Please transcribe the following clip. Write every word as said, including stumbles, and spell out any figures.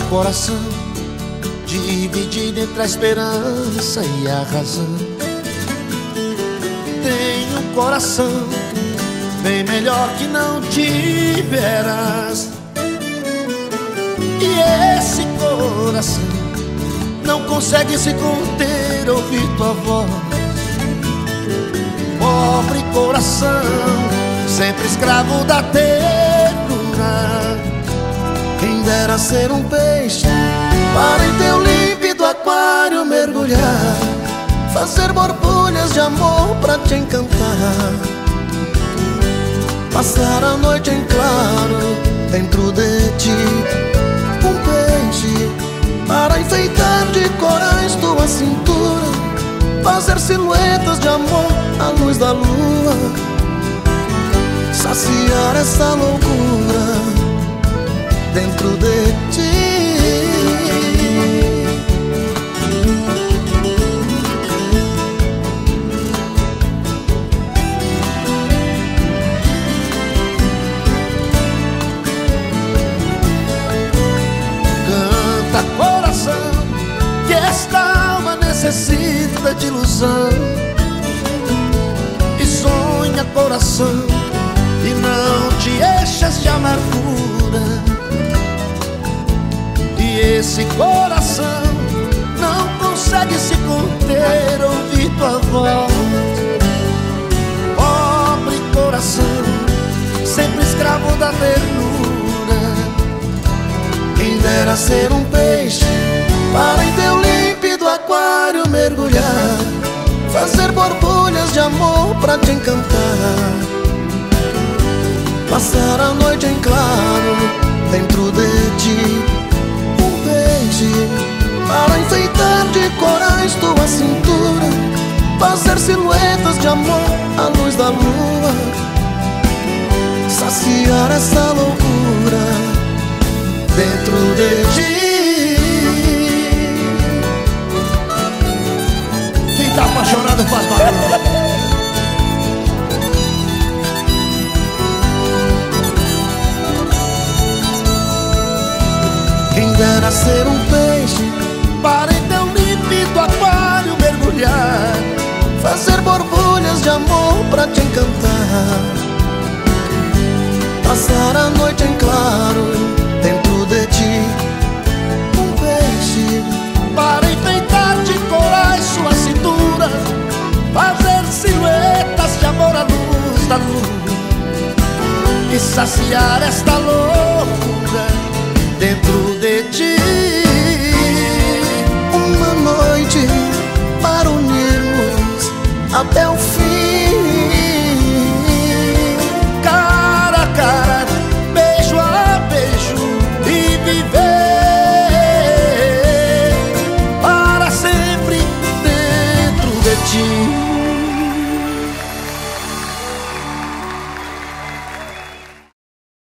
coração dividido entre a esperança e a razão. Tenho um coração bem melhor que não tiveras. E esse coração não consegue se conter, ouvir tua voz. Pobre coração, sempre escravo da ternura. Quem dera ser um peixe para em teu límpido aquário mergulhar, fazer borbulhas de amor pra te encantar, passar a noite em claro dentro de ti. Um peixe para enfeitar de corais tua cintura, fazer silhuetas de amor à luz da lua, saciar essa loucura dentro de ti. Canta, coração, que esta alma necessita de ilusão. E sonha, coração, e não te enchas de amargura. E esse coração não consegue se conter, ouvir tua voz. Pobre coração, sempre escravo da ternura. Quem dera ser um peixe para em teu límpido aquário mergulhar, fazer borbulhas de amor pra te encantar, passar a noite em claro dentro de ti. Um peixe para enfeitar de corais tua cintura, fazer silhuetas de amor à luz da lua, saciar essa loucura dentro de ti. Quem tá apaixonado faz barulho. Quem dera ser um peixe para em teu límpido aquário mergulhar, fazer borbulhas de amor pra te encantar, passar a noite em claro dentro de ti. Um peixe para enfeitar de corais sua cintura, fazer silhuetas de amor à luz da lua, e saciar esta lua